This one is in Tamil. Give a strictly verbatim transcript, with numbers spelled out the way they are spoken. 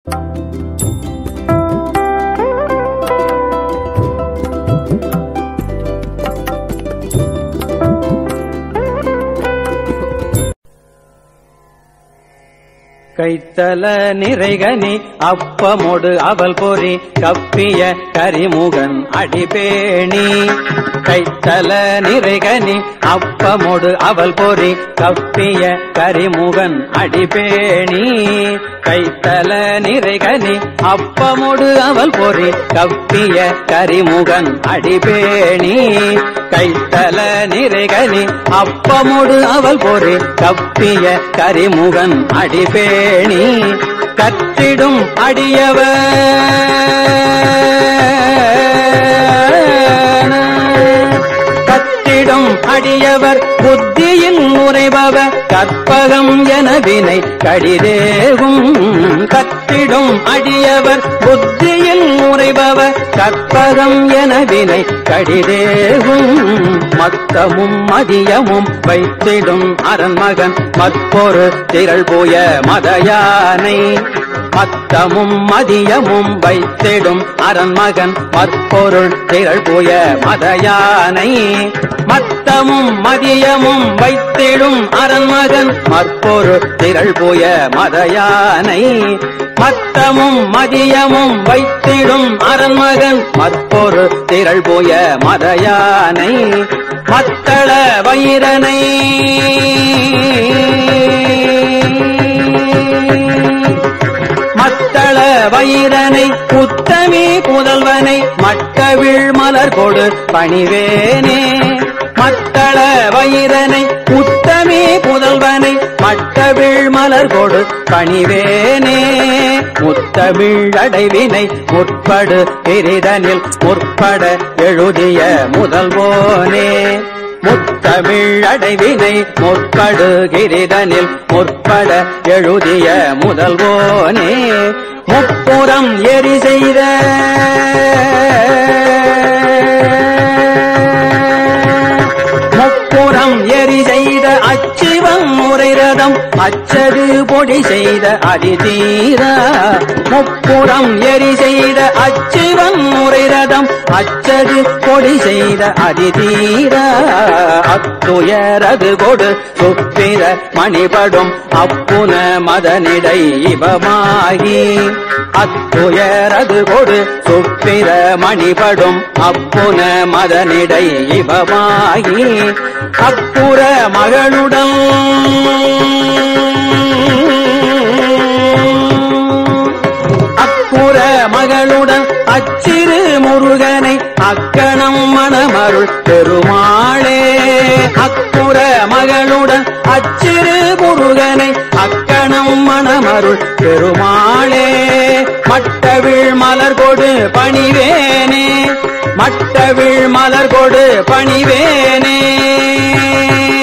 கைத்தல நிறைகனி அப்பமொடு அவல் பொறி கப்பிய கரிமுகன் அடிபேணி. கைத்தல நிறைகனி அப்பமொடு அவல் பொறி கப்பிய கரிமுகன் அடிபேணி. கைத்தல நிறைகனி அப்பமொடு அவல் பொறி கப்பிய கரிமுகன் அடிபேணி. கைத்தல நிறைகனி அப்பமொடு அவல் பொறி கப்பிய கரிமுகன் அடிபேணி. கற்றிடும் அடியவர் கற்றிடும் அடியவர் புத்தியில் உரைபவர் கற்பகம் என வினை கடிதேவும். கற்றிடும் அடியவர் புத்தியில் உரைபவர் கற்பகம் என வினை கடிதேவும். மத்தமும் மதியமும் வைத்திடும் அரண்மகன் மற்பொரு திரள் போய மதயானை. மத்தமும் மதியமும் வைத்திடும் அரண்மகன் மற்பொருள் திரள் போய மதயானை. மத்தமும் மதியமும் வைத்திடும் அரண்மகன் மற்பொருள் திரள் போய மதயானை. மத்தமும் மதியமும் வைத்திடும் அரண்மகன் மற்பொருள் திரள் போய மதயானை. மத்தள வயிரனை மத்தள வயிரனை உத்தமி புதல்வனை மட்டவிழ் மலர் கொடு பணிவேனே. மத்தள வயிரனை உத்தமி புதல்வனை மட்டவிழ் மலர் கொடு பணிவேனே. முத்தமிழ் அடைவினை முற்படு பிரிதனில் முற்பட எழுதிய முதல்வோனே. முத்தமிழ் அடைவினை முற்படு கிரிதனில் முற்பட எழுதிய முதல்வோனே. முப்புறம் எரி செய்த முப்புறம் எரி செய்த அச்சிவம் முறை ரதம் அச்சது பொடி செய்த அதிதீர. முப்புறம் எரி செய்த அச்சிவம் முறை ரதம் அச்சது பொடி செய்த அதிதீர. அத்துயரது கொடு சுப்பிர மணிபடும் அப்புன மதனிடை இவமாகி. அத்துயரது கொடு சுப்பிர மணிபடும் அப்புன மதனிடை இவமாகி. அப்புற மகளுடன் அப்புற மகளுடன் அச்சிறு முருகனை அக்கணம் மணமருள் பெருமாளே. அப்புற மகளுடன் அச்சிறு முருகனை அக்கணம் மணமருள் பெருமாளே. மட்டவிழ் மலர் கொடு பணிவேனே. மட்டவிழ் மலர் கொடு பணிவேனே.